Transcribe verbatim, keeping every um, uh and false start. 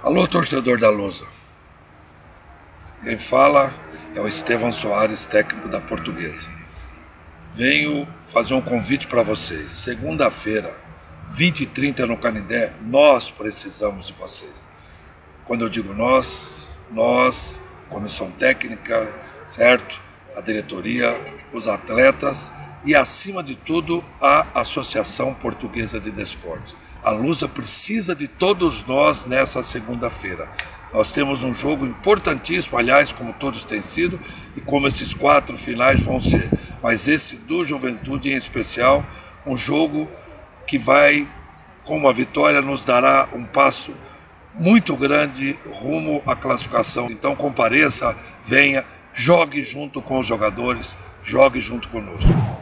Alô, torcedor da Lusa. Quem fala é o Estevão Soares, técnico da Portuguesa. Venho fazer um convite para vocês. Segunda-feira, vinte e trinta no Canindé, nós precisamos de vocês. Quando eu digo nós, nós, comissão técnica, certo? A diretoria, os atletas e, acima de tudo, a Associação Portuguesa de Desportos. A Lusa precisa de todos nós nessa segunda-feira. Nós temos um jogo importantíssimo, aliás, como todos têm sido, e como esses quatro finais vão ser. Mas esse do Juventude em especial, um jogo que vai, com uma vitória, nos dará um passo muito grande rumo à classificação. Então compareça, venha, jogue junto com os jogadores, jogue junto conosco.